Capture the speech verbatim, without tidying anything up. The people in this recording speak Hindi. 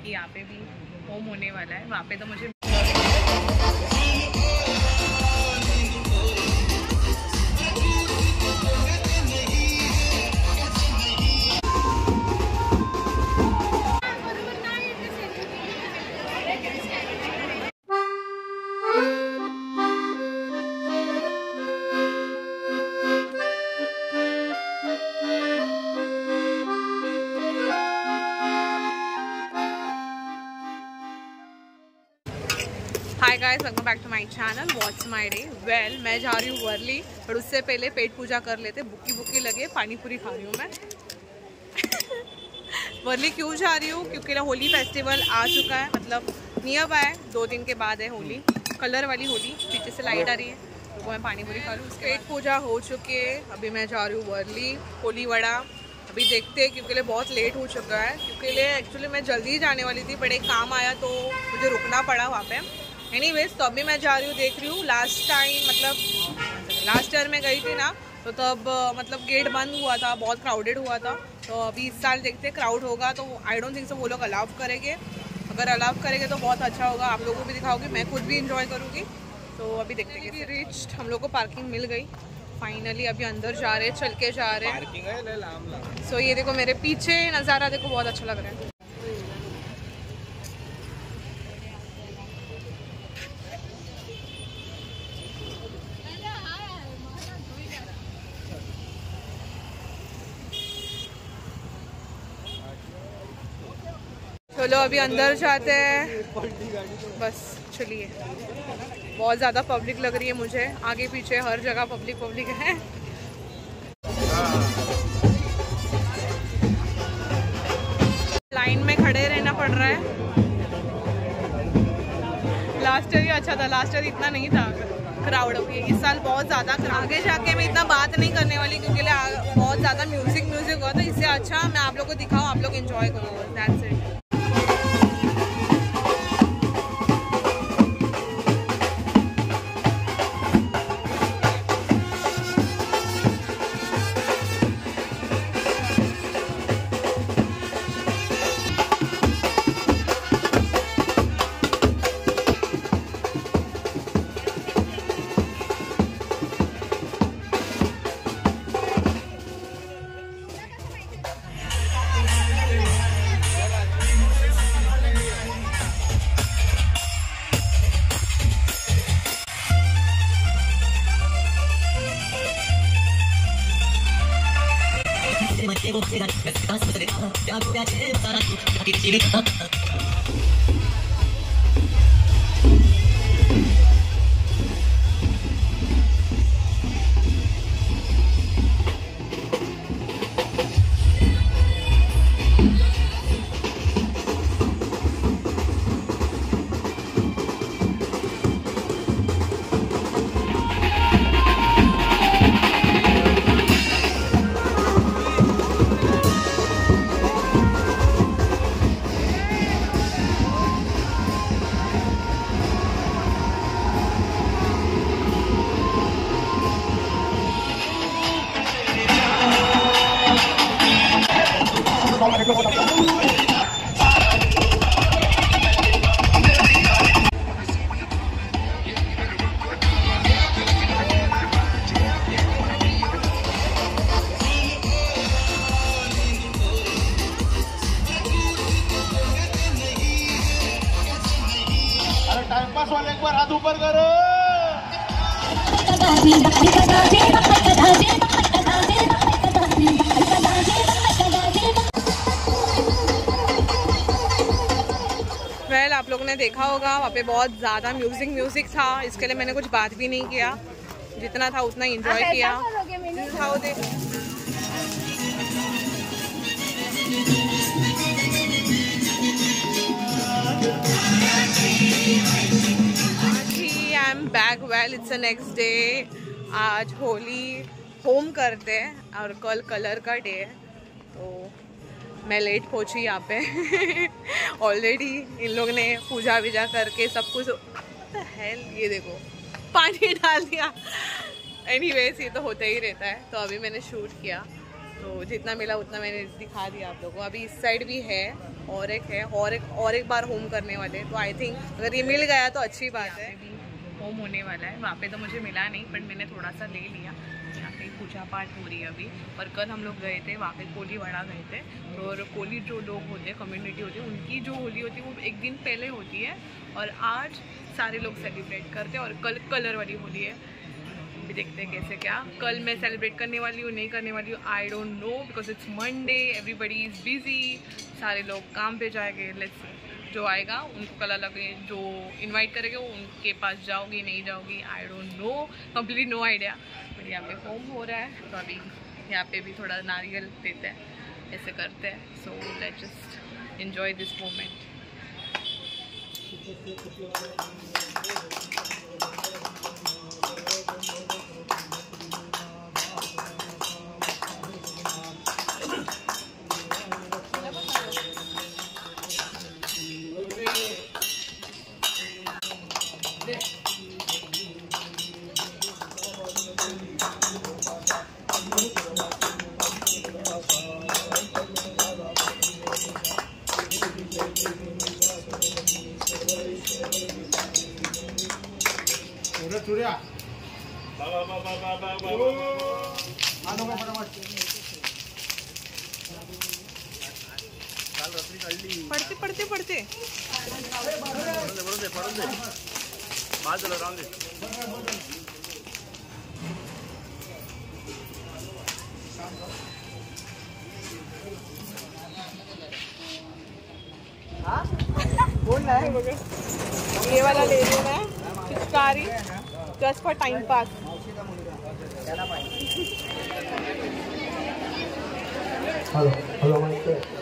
कि यहाँ पे भी होम होने वाला है। वहाँ पे तो मुझे hi guys, welcome back to my channel what's my day. Well, मैं जा रही हूँ वर्ली, पर उससे पहले पेट पूजा कर लेते। बुक्की बुक्की लगे, पानी पूरी खा रही हूँ मैं। वर्ली क्यों जा रही हूँ? क्योंकि ना होली फेस्टिवल आ चुका है, मतलब नियर बाय दो दिन के बाद है होली, कलर वाली होली। पीछे से लाइट आ रही है, तो वो मैं पानी पूरी खा लूँ। पेट पूजा हो चुकी है, अभी मैं जा रही हूँ वर्ली। होली वड़ा अभी देखते हैं, क्योंकि लिए बहुत लेट हो चुका है। क्योंकि लिए एक्चुअली मैं जल्दी ही जाने वाली थी, बट एक काम आया तो मुझे रुकना पड़ा वहाँ पे। एनीवेज, तो अभी मैं जा रही हूँ, देख रही हूँ। लास्ट टाइम मतलब लास्ट ईयर में गई थी ना, तो तब मतलब गेट बंद हुआ था, बहुत क्राउडेड हुआ था। तो अभी इस साल देखते क्राउड होगा तो आई डोंट थिंक सो वो लोग अलाउ करेंगे। अगर अलाउ करेंगे तो बहुत अच्छा होगा, आप लोगों को भी दिखाओगे, मैं खुद भी इंजॉय करूँगी। तो अभी देखते हैं कि रिच हम लोग को पार्किंग मिल गई फाइनली। अभी अंदर जा रहे हैं, चल के जा रहे हैं। सो ये देखो मेरे पीछे नज़ारा देखो, बहुत अच्छा लग रहा है। चलो अभी अंदर जाते हैं, बस चलिए। बहुत ज़्यादा पब्लिक लग रही है मुझे, आगे पीछे हर जगह पब्लिक पब्लिक है। लाइन में खड़े रहना पड़ रहा है। लास्ट ईयर ही अच्छा था, लास्ट ईयर इतना नहीं था क्राउड। अभी इस साल बहुत ज़्यादा। आगे जाके मैं इतना बात नहीं करने वाली, क्योंकि बहुत ज़्यादा म्यूजिक म्यूजिक हुआ था। इससे अच्छा मैं आप लोग को दिखाऊँ, आप लोग एंजॉय करो, दैट्स इट। टाइम पास वाले एक बार हाथ ऊपर करो। वेल, आप लोगों ने देखा होगा वहाँ पे बहुत ज़्यादा म्यूजिक म्यूजिक था। इसके लिए मैंने कुछ बात भी नहीं किया, जितना था उतना एंजॉय किया। दिखाओ दे I am back. Well, it's the next day. आज होली होम करते हैं और कल कलर का डे है, तो मैं लेट पहुंची यहाँ पे। ऑलरेडी इन लोग ने पूजा वूजा करके सब कुछ हेल ये देखो पानी डाल दिया। एनीवेज, ये तो होता ही रहता है। तो अभी मैंने शूट किया, तो जितना मिला उतना मैंने दिखा दिया आप लोगों को। अभी इस साइड भी है और एक है और एक और एक बार होम करने वाले, तो आई थिंक अगर ये मिल गया तो अच्छी बात है। भी होम होने वाला है, वहाँ पे तो मुझे मिला नहीं बट मैंने थोड़ा सा ले लिया। यहाँ पे पूजा पाठ हो रही है अभी, और कल हम लोग गए थे वहाँ पे कोलीवाड़ा गए थे। तो और कोली जो लोग होते हैं, कम्युनिटी होती है, उनकी जो होली होती है वो एक दिन पहले होती है और आज सारे लोग सेलिब्रेट करते हैं और कल कलर वाली होली है। भी देखते हैं कैसे क्या। कल मैं सेलिब्रेट करने वाली हूँ नहीं करने वाली हूँ I don't know, because it's Monday, everybody is busy, सारे लोग काम पे जाएंगे। लेट्स सी जो आएगा उनको कल अलग, जो इनवाइट करेंगे वो उनके पास जाओगी नहीं जाओगी I don't know, completely no idea. But यहाँ पे होम हो रहा है तो अभी यहाँ पे भी थोड़ा नारियल देते हैं, ऐसे करते हैं। So let's just enjoy this moment. चुरिया बाबा बाबा बाबा बाबा आनो का फटाफट काल रात्री काढली पडते पडते पडते बरोबर दे पडून दे बाजूला राहून दे। बोल रहा है ये वाला ले लेना है पिचकारी, just for time pass. Hello hello